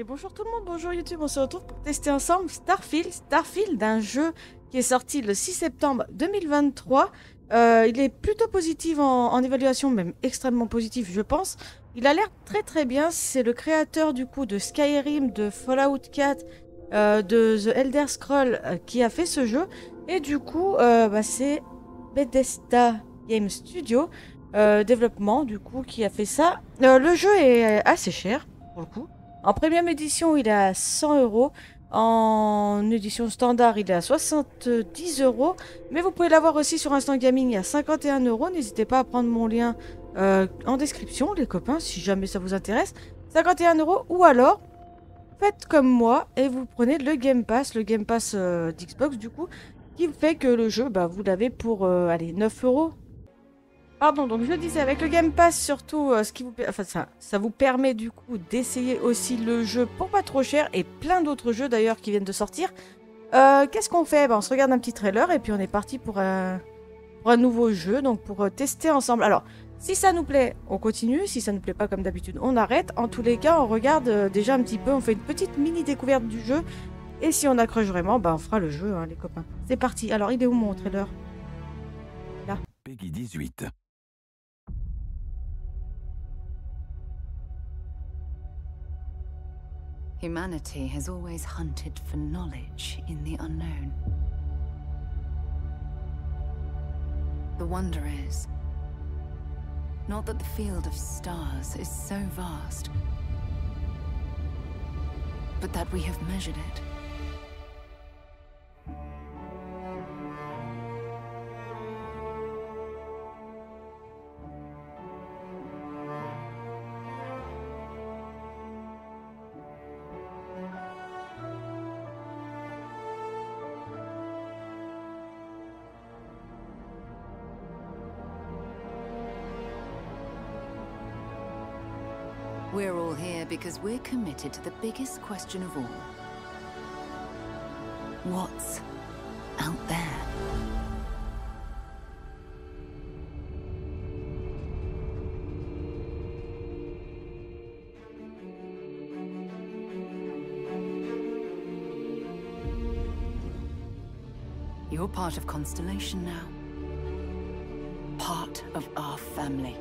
Bonjour tout le monde, bonjour YouTube, on se retrouve pour tester ensemble Starfield, un jeu qui est sorti le 6 septembre 2023. Il est plutôt positif en évaluation, même extrêmement positif je pense. Il a l'air très très bien, c'est le créateur du coup de Skyrim, de Fallout 4, de The Elder Scrolls qui a fait ce jeu. Et du coup, c'est Bethesda Game Studio, développement du coup, qui a fait ça. Le jeu est assez cher pour le coup. En premium édition, il est à 100 €. En édition standard, il est à 70 €. Mais vous pouvez l'avoir aussi sur Instant Gaming à 51 €. N'hésitez pas à prendre mon lien en description, les copains, si jamais ça vous intéresse. 51 €. Ou alors, faites comme moi et vous prenez le Game Pass d'Xbox, du coup, qui fait que le jeu, vous l'avez pour, allez, 9 €. Pardon, donc je disais, avec le Game Pass, surtout, ça vous permet du coup d'essayer aussi le jeu pour pas trop cher et plein d'autres jeux d'ailleurs qui viennent de sortir. Qu'est-ce qu'on fait? On se regarde un petit trailer et puis on est parti pour un nouveau jeu, donc pour tester ensemble. Alors, si ça nous plaît, on continue. Si ça nous plaît pas comme d'habitude, on arrête. En tous les cas, on regarde déjà un petit peu, on fait une petite mini découverte du jeu. Et si on accroche vraiment, on fera le jeu, hein, les copains. C'est parti. Alors, il est où mon trailer? Là. Peggy 18. Humanity has always hunted for knowledge in the unknown. The wonder is, not that the field of stars is so vast, but that we have measured it. We're all here because we're committed to the biggest question of all. What's out there? You're part of Constellation now. Part of our family.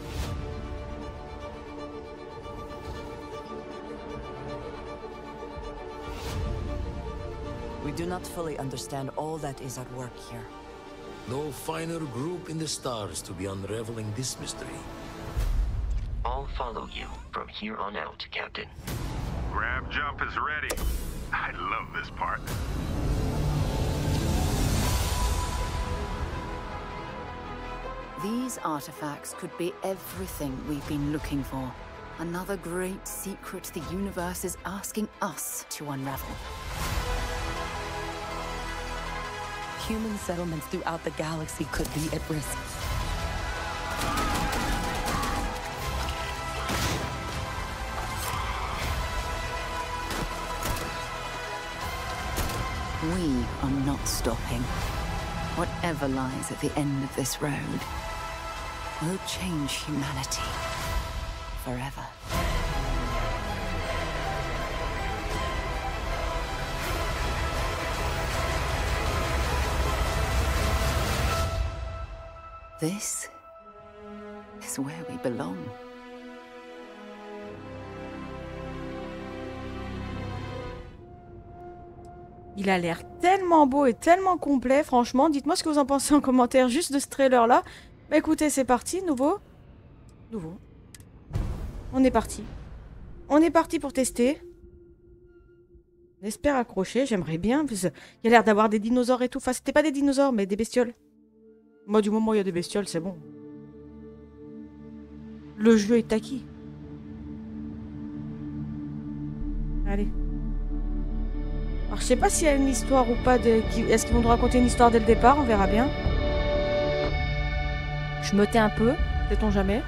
We do not fully understand all that is at work here. No finer group in the stars to be unraveling this mystery. I'll follow you from here on out, Captain. Grab jump is ready. I love this part. These artifacts could be everything we've been looking for. Another great secret the universe is asking us to unravel. Human settlements throughout the galaxy could be at risk. We are not stopping. Whatever lies at the end of this road will change humanity forever. This is where we belong. Il a l'air tellement beau et tellement complet, franchement. Dites-moi ce que vous en pensez en commentaire juste de ce trailer-là. Écoutez, c'est parti, nouveau. On est parti. On est parti pour tester. J'espère accrocher, j'aimerais bien. Il y a l'air d'avoir des dinosaures et tout. Enfin, c'était pas des dinosaures, mais des bestioles. Moi, du moment où il y a des bestioles, c'est bon. Le jeu est acquis. Allez. Alors, je sais pas s'il y a une histoire ou pas. Est-ce qu'ils vont nous raconter une histoire dès le départ? On verra bien. Je me tais un peu. Sait-on jamais.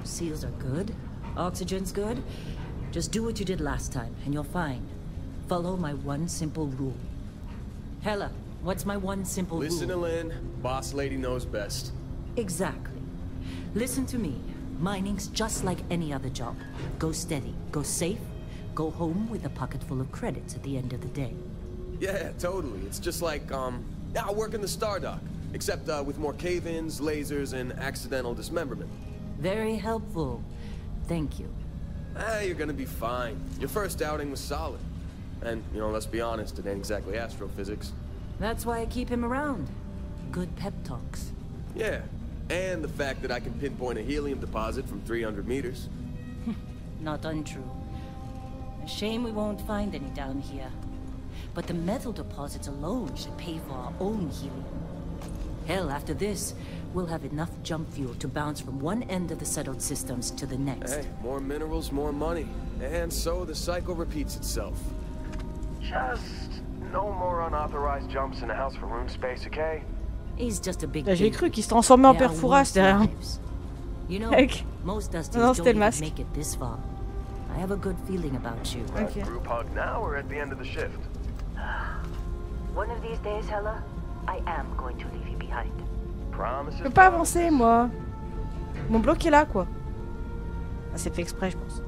Seals are good. Oxygen's good. Just do what you did last time, and you're fine. Follow my one simple rule. Hela, what's my one simple rule? Listen to Lynn. Boss lady knows best. Exactly. Listen to me. Mining's just like any other job. Go steady, go safe, go home with a pocket full of credits at the end of the day. Yeah, totally. It's just like, I work in the Stardock. Except, with more cave-ins, lasers, and accidental dismemberment. Very helpful. Thank you. You're gonna be fine. Your first outing was solid. And, you know, let's be honest, it ain't exactly astrophysics. That's why I keep him around. Good pep talks. Yeah, and the fact that I can pinpoint a helium deposit from 300 meters. Not untrue. A shame we won't find any down here. But the metal deposits alone should pay for our own helium. Hell, after this, we'll have enough jump fuel to bounce from one end of the settled systems to the next. Hey, more minerals, more money. And so the cycle repeats itself. Just no more unauthorized jumps in the house for room space, okay? He's just a big J'ai cru qu'il se transformait en père Fouras derrière. You know, Mec. most Dusties Non, don't c'était le even masque. make it this far. I have a good feeling about you. Ok. Group hug now or at the end of the shift? One of these days, Hela, I am going to leave you behind. Promises. Je peux pas avancer, moi. Ils m'ont bloqué là, quoi. Ah, c'est fait exprès, je pense.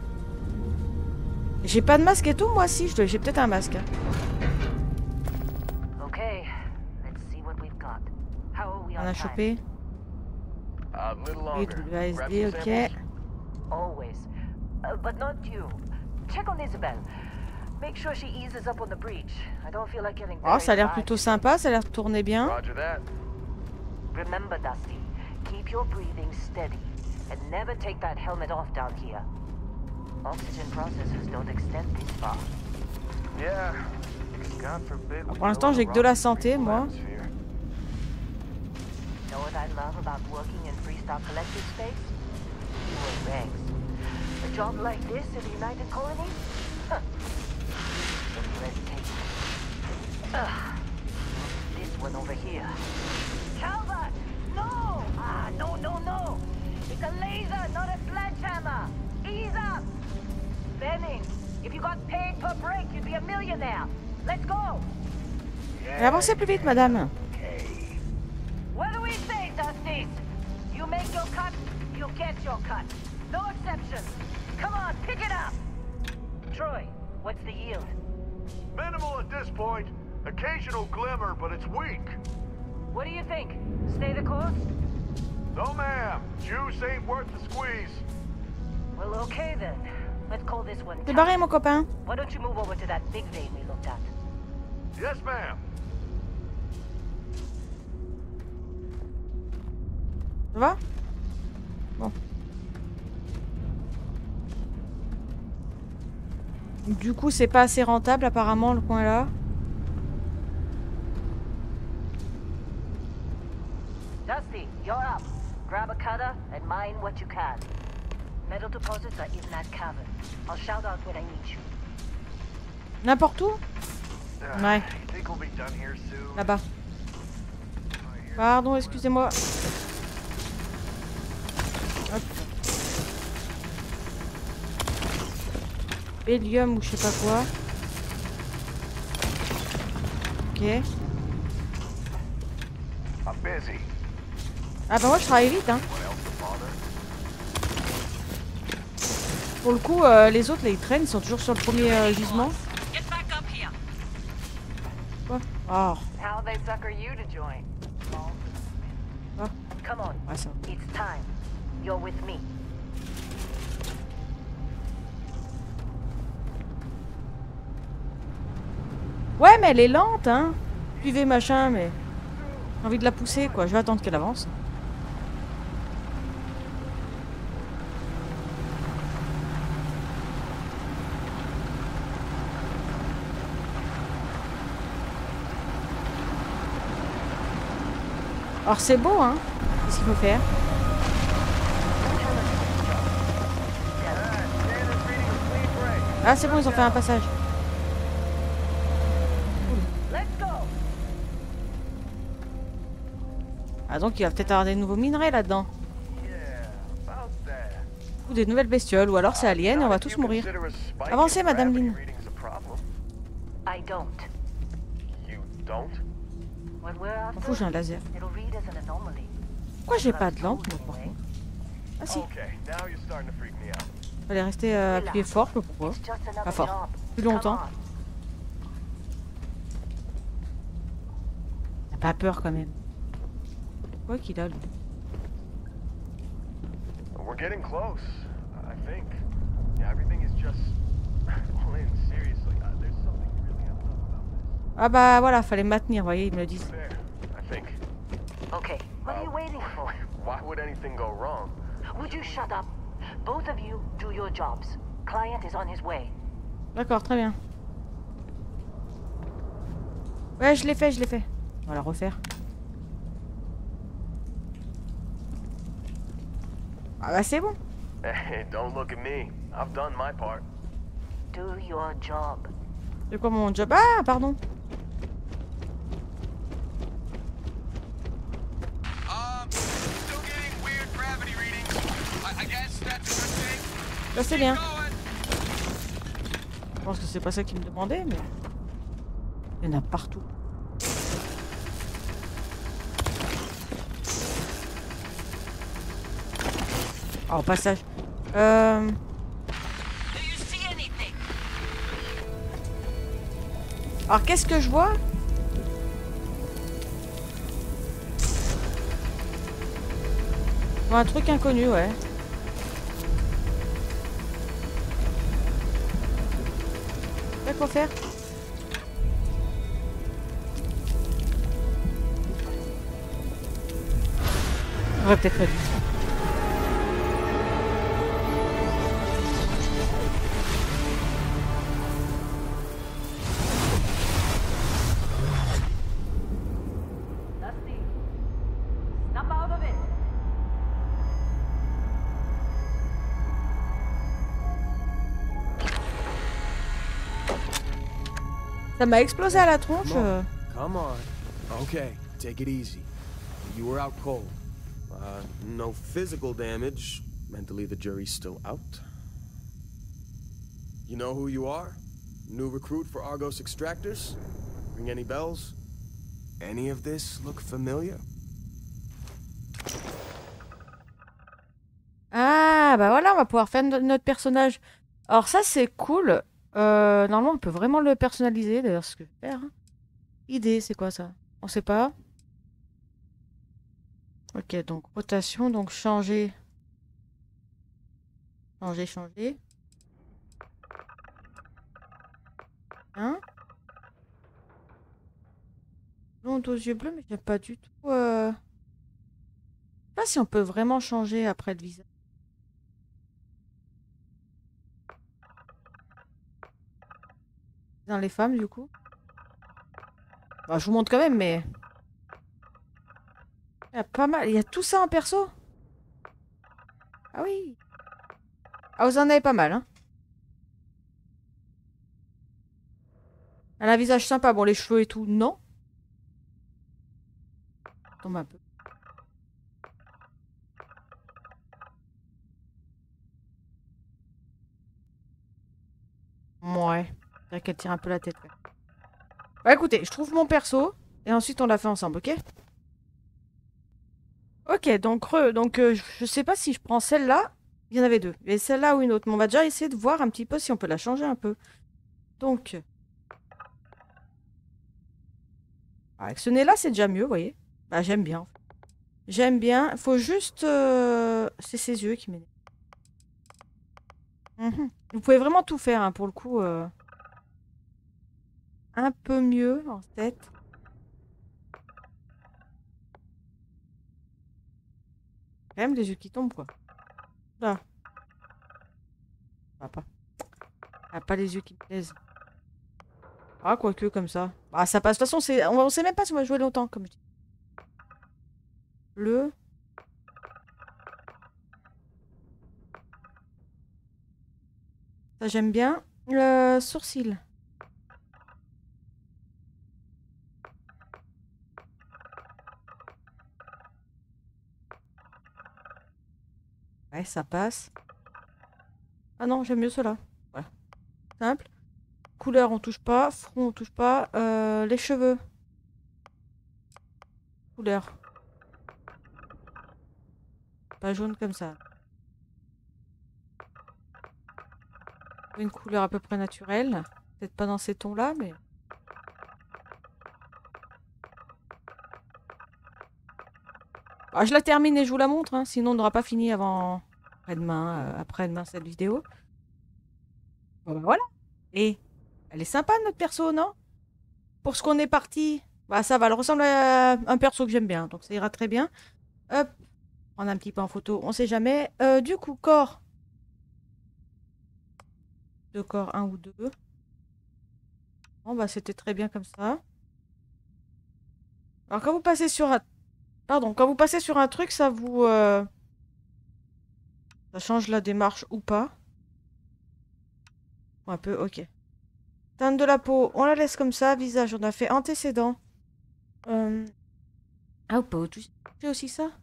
J'ai pas de masque et tout, moi, si. J'ai peut-être un masque. Hein. Okay, let's see what we've got. How are we On on a time? chopé. A little Et longer. WASD, Grab some ok. samples. Always. But not you. Check on Isabel. Make sure she eases up on the breach. I don't feel like getting Oh, ça a l'air buried plutôt alive. sympa, ça a l'air de tourner bien. Roger that. Remember, Dusty, keep your breathing steady and never take that helmet off down here. Oxygen processors don't extend this far. Yeah. God forbid we Pour l'instant, go j'ai in que the de la wrong santé, freezing moi. atmosphere. Know what I love about working in Freestar Collective space? Fewer ranks. A job like this in the United Colonies? Huh. Some red tape. This one over here. Calvert! No! No. It's a laser, not a sledgehammer. Ease up! Benning, if you got paid per break, you'd be a millionaire. Let's go! Mais avancez plus vite, madame. What do we say, Dusties? You make your cut, you get your cut. No exceptions. Come on, pick it up. Troy, what's the yield? Minimal at this point. Occasional glimmer, but it's weak. What do you think? Stay the course? No, ma'am. Juice ain't worth the squeeze. Well, okay then. Let's call this one. T'es barré, mon copain. Why don't you move over to that big vein we looked at? Yes, ma'am. Ça va? Bon. Du coup, c'est pas assez rentable, apparemment, le coin là. Dusty, you're up. Grab a cutter and mine what you can. Metal deposits are in that cavern. I'll shout out when I need you. N'importe où? Ouais, Think we'll be done here soon. là-bas. Pardon, excusez-moi. Hop. Hélium ou je sais pas quoi. Ok. I'm busy. Ah bah moi je travaille vite, hein. What else to bother? Pour le coup, les autres là ils traînent, ils sont toujours sur le premier gisement. Quoi? Oh. How they sucker you to join? Ah. Come on, Ouais, ça. it's time. You're with me. Ouais, mais elle est lente, hein. Suivez machin, mais j'ai envie de la pousser, quoi. Je vais attendre qu'elle avance. Alors c'est beau, hein. Qu'est-ce qu'il faut faire? Ah c'est bon, ils ont fait un passage. Let's go. Ah donc il va peut-être avoir des nouveaux minerais là-dedans. Yeah, about that. Ou des nouvelles bestioles, ou alors c'est alien et on va tous mourir. Avancez, Madame Lynn. I don't. You don't? What we're M'en after, fous, j'ai un laser. it'll read as an anomaly. Pourquoi j'ai pas de lampe, moi, par contre? Ah si, Okay, now you're starting to freak me out. fallait rester appuyé fort, je sais pas pourquoi. It's just another Pas fort. job. Plus longtemps. Come T'as pas peur quand même. Quoi qu'il a, lui. We're getting close, I think. Yeah, everything is just... Lynn, seriously, there's something really up about this. Ah bah voilà, fallait me maintenir, vous voyez, ils me le disent. There, I think. on. Okay, what are you waiting for? Why would anything go wrong? Would you shut up? Both of you do your jobs. Client is on his way. D'accord, très bien. Ouais, je l'ai fait, je l'ai fait. On va la refaire. Ah bah c'est bon. Hey, don't look at me. I've done my part. Do your job. C'est quoi mon job? Ah, pardon. Still getting weird gravity readings. I guess that's a good thing. Là c'est bien. Je pense que c'est pas ça qu'il me demandait, mais... Il y en a partout. Oh, au passage. Alors, qu'est-ce que je vois? Je vois un truc inconnu, ouais. Qu'est-ce qu'on faire? On va peut-être pas du tout. Dusty, snap out of it. Ça m'a explosé à la tronche. Come on. Okay, take it easy. You were out cold. No physical damage. Mentally, the jury's still out. You know who you are? New recruit for Argos Extractors? Ring any bells? Any of this look familiar? Ah, bah voilà, on va pouvoir faire notre personnage. Alors ça, c'est cool. Normalement, on peut vraiment le personnaliser, d'ailleurs, ce que je vais faire. Idée, c'est quoi ça? On sait pas. Ok, donc rotation, donc changer. Changer. Hein? Blonde aux yeux bleus, mais j'aime pas du tout. Je sais pas si on peut vraiment changer après le visage. Dans les femmes, du coup. Bah, je vous montre quand même, mais... Il y a pas mal. Il y a tout ça en perso? Ah oui. Ah, vous en avez pas mal, hein. Elle a un visage sympa. Bon, les cheveux et tout, non. Tombe un peu. Ouais. C'est vrai qu'elle tire un peu la tête. Bah écoutez, je trouve mon perso. Et ensuite, on l'a fait ensemble, ok? Ok, donc, je sais pas si je prends celle-là. Il y en avait deux. Et celle-là ou une autre. Mais on va déjà essayer de voir un petit peu si on peut la changer un peu. Donc... avec ce nez-là, c'est déjà mieux, vous voyez. Bah, j'aime bien. J'aime bien. Faut juste... c'est ses yeux qui m'énervent. Vous pouvez vraiment tout faire, hein, pour le coup. Un peu mieux, en tête. Quand même les yeux qui tombent, quoi. Là. Ça va pas. Elle a pas les yeux qui me plaisent. Ah, quoique, comme ça. Ah, ça passe. De toute façon, on sait même pas si on va jouer longtemps, comme je dis. Bleu. Ça, j'aime bien. Sourcil. Ouais, ça passe. Ah non, j'aime mieux cela. Voilà. Simple. Couleur, on touche pas. Front, on touche pas. Les cheveux. Couleur. Pas jaune comme ça. Une couleur à peu près naturelle. Peut-être pas dans ces tons-là, mais... Ah, je la termine et je vous la montre, hein, sinon on n'aura pas fini avant après-demain, après-demain cette vidéo. Bon, bah voilà. Et elle est sympa notre perso, non? Pour ce qu'on est parti, bah ça va, elle ressemble à un perso que j'aime bien, donc ça ira très bien. Hop, prendre un petit peu en photo, on sait jamais. Du coup, corps. Deux corps, un ou deux. Bon bah c'était très bien comme ça. Alors quand vous passez sur un... Pardon, quand vous passez sur un truc, ça vous... Ça change la démarche ou pas. Un peu, ok. Teinte de la peau, on la laisse comme ça. Visage, on a fait antécédent. Ah, pas tu fais aussi ça?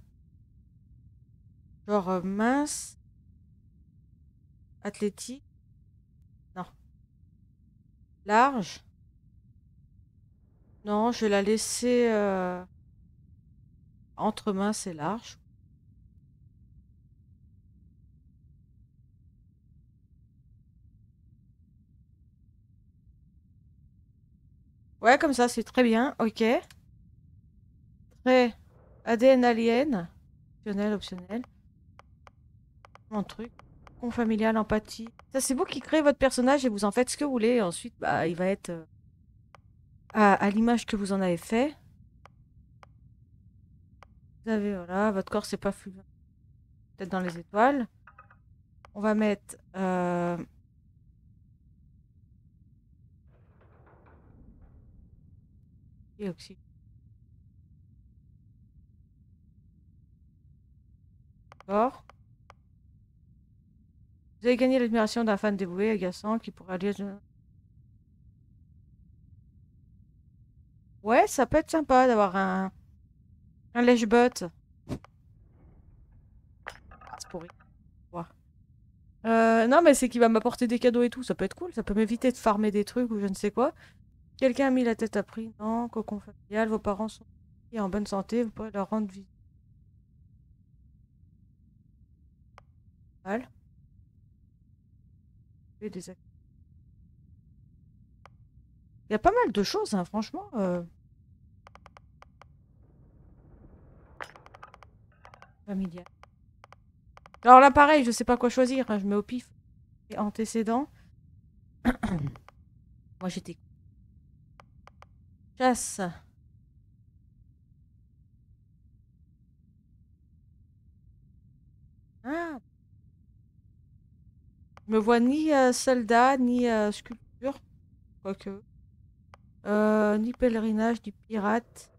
Genre mince. Athlétique. Non. Large. Non, je vais la laisser entre mince et large. Ouais, comme ça, c'est très bien. Ok. Très ADN alien. Optionnel, optionnel. Mon truc. Con familial, empathie. Ça, c'est vous qui créez votre personnage et vous en faites ce que vous voulez. Et ensuite, bah, il va être à l'image que vous en avez fait. Vous avez, voilà, votre corps, c'est pas fluide. Peut-être dans les étoiles. On va mettre... Et oxygène. D'accord. Vous avez gagné l'admiration d'un fan dévoué, agaçant, qui pourrait aller... Ouais, ça peut être sympa d'avoir un lèche-botte. Ah, c'est pourri. Ouais. Non, mais c'est qu'il va m'apporter des cadeaux et tout. Ça peut être cool. Ça peut m'éviter de farmer des trucs ou je ne sais quoi. Quelqu'un a mis la tête à prix. Non, cocon familial. Vos parents sont en bonne santé. Vous pourrez leur rendre visite. Mal. Il y a pas mal de choses, hein, franchement. Familial. Alors là, pareil, je sais pas quoi choisir. Hein, je mets au pif. Et antécédent. Moi, j'étais... Chasse. Ah. Je me vois ni soldat, ni sculpture. Quoique. Ni pèlerinage, ni pirate.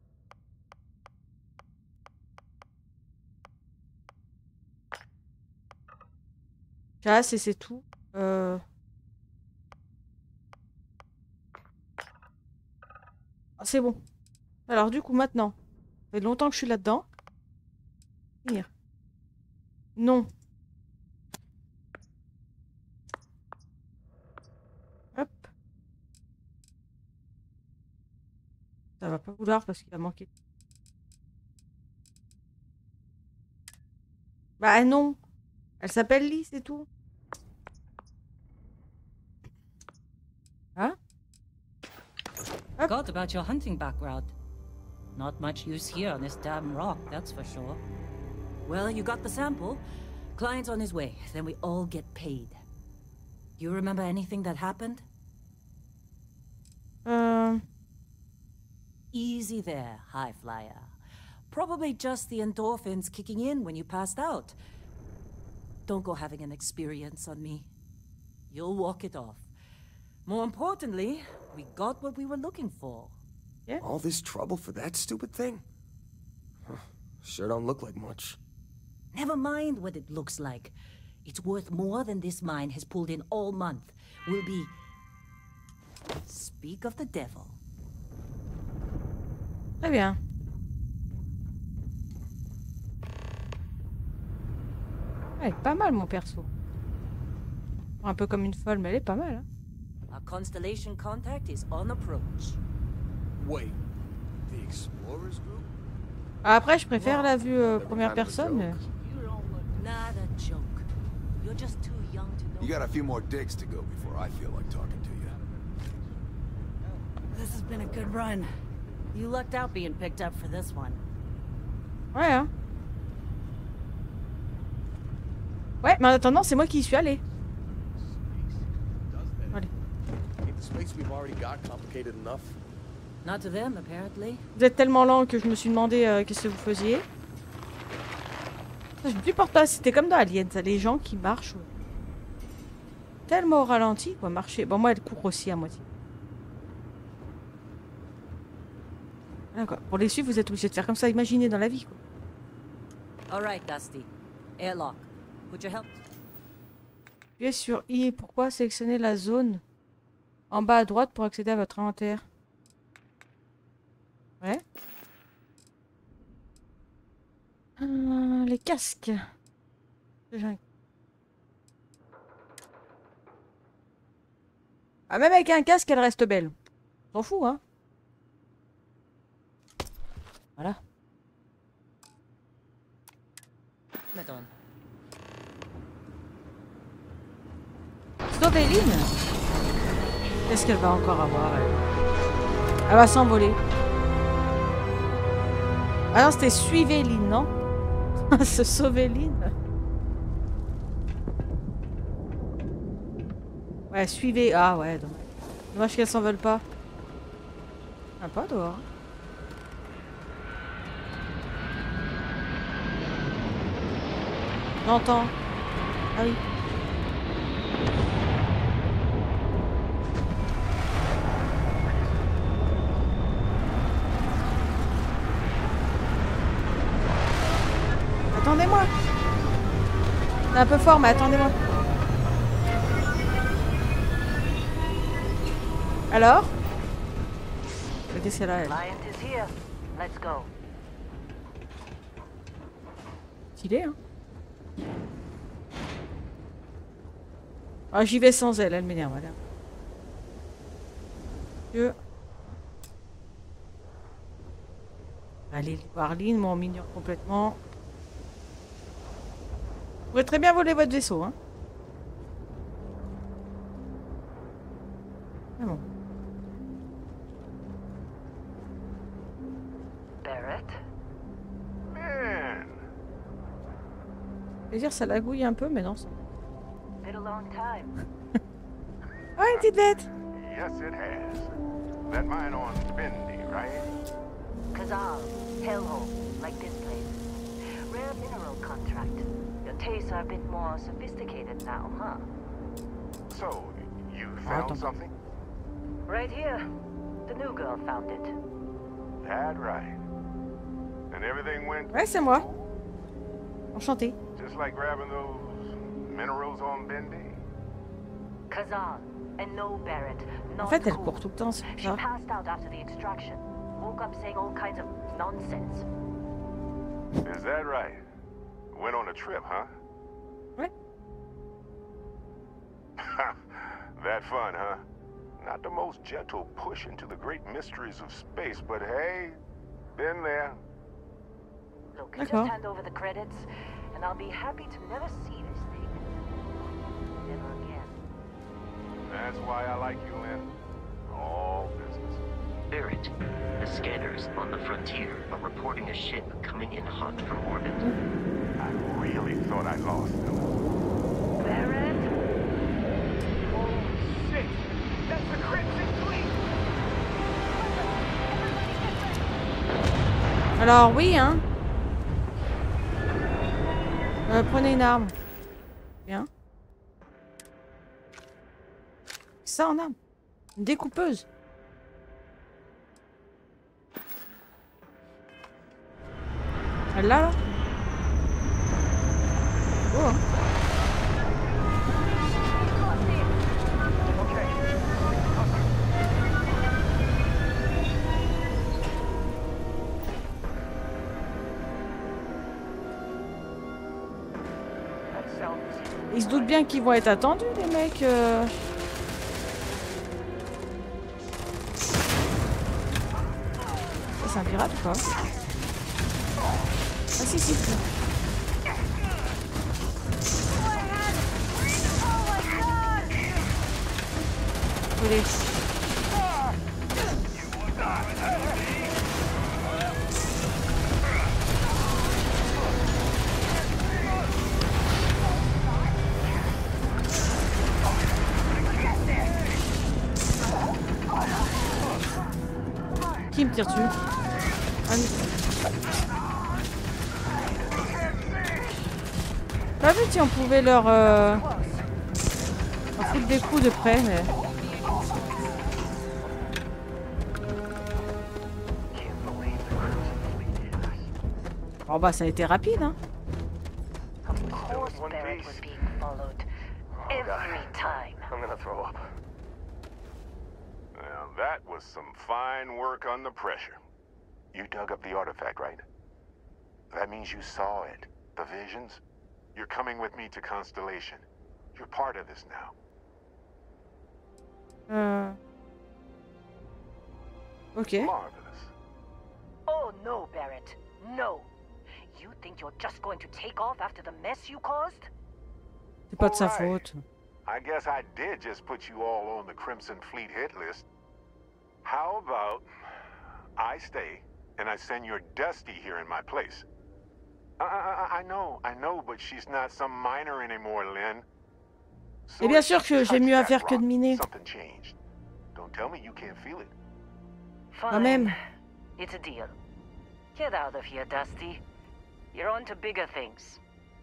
Chasse et c'est tout. Ah, c'est bon. Alors du coup maintenant, ça fait longtemps que je suis là-dedans. Finir. Non. Hop. Ça va pas vouloir parce qu'il a manqué. Bah non. Elle s'appelle Lee, c'est tout. Hein? Forgot about your hunting background. Not much use here on this damn rock, that's for sure. Well, you got the sample. Client's on his way, then we all get paid. You remember anything that happened? Easy there, high flyer. Probably just the endorphins kicking in when you passed out. Don't go having an experience on me. You'll walk it off. More importantly, we got what we were looking for. Yeah. All this trouble for that stupid thing? Huh. Sure don't look like much. Never mind what it looks like. It's worth more than this mine has pulled in all month. We'll be... Speak of the devil. Très bien. Ouais, pas mal mon perso. Un peu comme une folle, mais elle est pas mal. Hein. Our constellation contact is on approach. Wait, the Explorers Group? Après, je préfère la vue première personne. Mais... Not a joke. You're just too young to know. You got a few more digs to go before I feel like talking to you. This has been a good run. You lucked out being picked up for this one. Ouais, hein. Ouais, mais en attendant, c'est moi qui y suis allé. Allez. Ain't the space we've already got complicated enough? Not to them, apparently. Vous êtes tellement lent que je me suis demandé qu'est-ce que vous faisiez. Je me supporte pas, c'était comme dans Aliens, ça, les gens qui marchent tellement au ralenti, quoi, marcher. Bon, moi, elle court aussi à moitié. Voilà, quoi. Pour les suivre, vous êtes obligé de faire comme ça, imaginez dans la vie, quoi. All right, Dusty. Airlock. Put your help. Appuyez sur I. Pourquoi sélectionner la zone en bas à droite pour accéder à votre inventaire? Ouais. Les casques. Ah, même avec un casque, elle reste belle. S'en fout, hein. Voilà. Madone. Sauvéline. Qu'est-ce qu'elle va encore avoir, elle? Elle va s'envoler. Ah non, c'était Suivéline, non? Ce Sauvéline. Ouais, suivez. Ah ouais, dommage qu'elles s'en veulent pas. Ah, pas dehors. J'entends. Ah oui. Attendez-moi. C'est un peu fort, mais attendez-moi. Alors? Qu'est-ce qu'elle a, elle? Lion is here. Let's go. Stylé, hein? Ah, j'y vais sans elle, elle m'énerve, voilà. Allez, voir Lynn, moi on m'ignore complètement. Vous pouvez très bien voler votre vaisseau, hein? Ah bon. Barrett? Man, Je veux dire, ça lagouille un peu, mais non. Ça... Been a long time. Ah, une petite bête! yes it has. That mine on Bendy, right? Kazal, hellhole, like this place. Rare mineral contract. Your tastes are a bit more sophisticated now, huh? So, you found something? Right here. The new girl found it. That right. And everything went Ouais, c'est moi. Enchanté. just like grabbing those minerals on Bendy? Kazal, and no Barrett. En Not fait, elle cool. court tout le temps, c'est She ça. passed out after the extraction. Woke up saying all kinds of nonsense. Is that right? Went on a trip, huh? Ouais. That fun, huh? Not the most gentle push into the great mysteries of space, but hey, been there. Look, just D'accord. hand over the credits, and I'll be happy to never see this thing. Never again. That's why I like you, Lynn. All business. Barrett, the scanners on the frontier are reporting a ship coming in hot from orbit. I really thought I lost them. Barrett? Oh, shit! That's the Crimson Fleet! Alors, oui, hein. Prenez une arme. Bien. Ça en arme. Une découpeuse. Elle là, là. Oh, hein. That's Ils se doutent bien qu'ils vont être attendus, les mecs. Ça, c'est un pirate ou pas? Ah si, si. Allez. Qui me tire dessus? Pas vu si on pouvait leur foutre des coups de près, mais... Oh bah ça a été rapide, hein. I'm gonna throw up. Well, that was some fine work under pressure. You dug up the artifact, right? That means you saw it. The visions? You're coming with me to Constellation. You're part of this now. Ok. Marvelous. Oh no, Barrett. No. You think you're just going to take off after the mess you caused? C'est pas de sa faute. I guess I did just put you all on the Crimson Fleet hit list. How about I stay and I send your Dusty here in my place? I know, but she's not some miner anymore, Lynn. So Et bien sûr que j'ai mieux à faire que de miner. Something changed. Don't tell me you can't feel it. Quand même. It's a deal. Get out of here, Dusty. You're on to bigger things.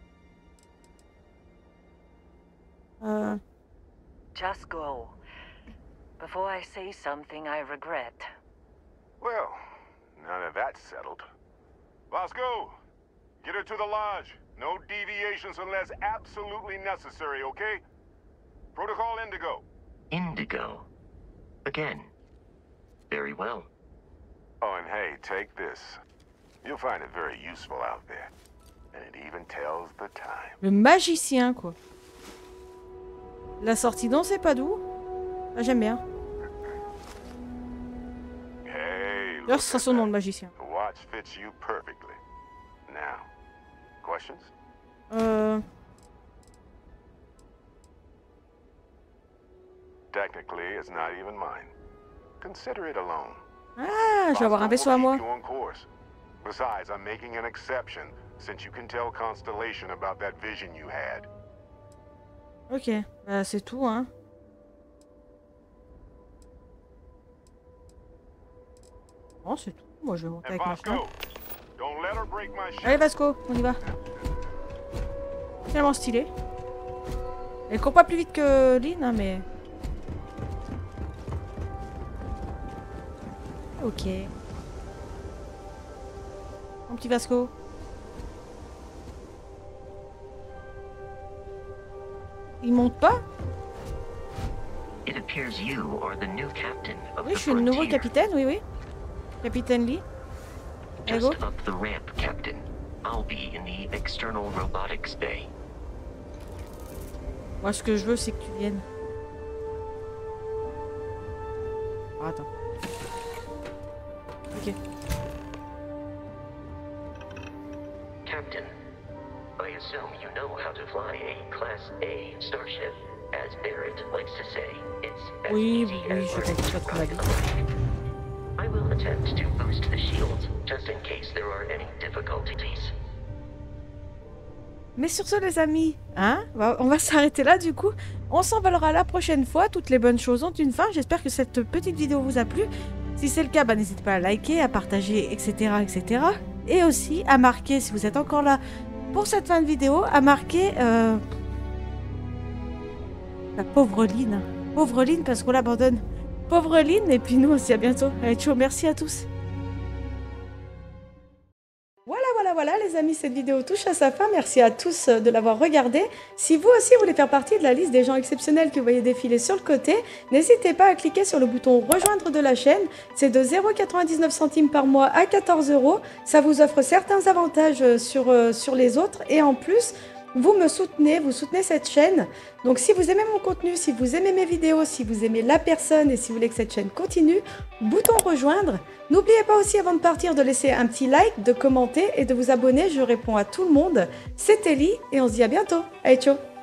Just go. Before I say something I regret. Well, now that that's settled. Bosco, get her to the lodge. No deviations unless absolutely necessary, okay? Protocol Indigo. Indigo? Again? Very well. Oh, and hey, take this. You'll find it very useful out there. And it even tells the time. Le magicien, quoi. La sortie d'on sait pas d'où. Ah, j'aime bien. Hey, D'ailleurs, ce sera son nom, le magicien. the watch fits you perfectly. Now, questions? Technically, it's not even mine. Consider it alone. Ah, je vais avoir un vaisseau à moi. Keep you on course. Besides, I'm making an exception since you can tell Constellation about that vision you had. Ok, bah, c'est tout, hein. Oh, c'est tout. Moi, je vais monter And avec machin. Bosco, don't let her break my ship. Allez, Vasco, on y va. Tellement stylé. Elle court pas plus vite que Lynn, hein, mais... Ok. Mon petit Vasco. Il monte pas? It appears you are the new captain of Oui, the je suis le nouveau Frontier. capitaine, oui, oui. Capitaine Lee. Allez, Just go. up the ramp, Captain. I'll be in the external robotics bay. Moi, ce que je veux, c'est que tu viennes. Ah, attends. Ok. Captain, I assume you know how to fly a Class A starship. As Barrett likes to say, it's as Oui, easy oui, as je learning comprends to ce qu'on a ride dit. a bike. I will attempt to boost the shields, just in case there are any difficulties. Mais sur ce, les amis, hein, on va s'arrêter là, du coup. On s'envolera la prochaine fois. Toutes les bonnes choses ont une fin. J'espère que cette petite vidéo vous a plu. Si c'est le cas, bah, n'hésitez pas à liker, à partager, etc., etc. Et aussi à marquer, si vous êtes encore là pour cette fin de vidéo, à marquer la pauvre Lynn. Pauvre Lynn, parce qu'on l'abandonne. Pauvre Lynn, et puis nous aussi, à bientôt. Allez, ciao, merci à tous. Voilà, les amis, cette vidéo touche à sa fin. Merci à tous de l'avoir regardée. Si vous aussi voulez faire partie de la liste des gens exceptionnels que vous voyez défiler sur le côté, n'hésitez pas à cliquer sur le bouton rejoindre de la chaîne. C'est de 0,99 centimes par mois à 14 €. Ça vous offre certains avantages sur les autres. Et en plus, vous me soutenez, vous soutenez cette chaîne. Donc si vous aimez mon contenu, si vous aimez mes vidéos, si vous aimez la personne et si vous voulez que cette chaîne continue, bouton rejoindre. N'oubliez pas aussi avant de partir de laisser un petit like, de commenter et de vous abonner. Je réponds à tout le monde. C'était Ellie et on se dit à bientôt. Allez, ciao!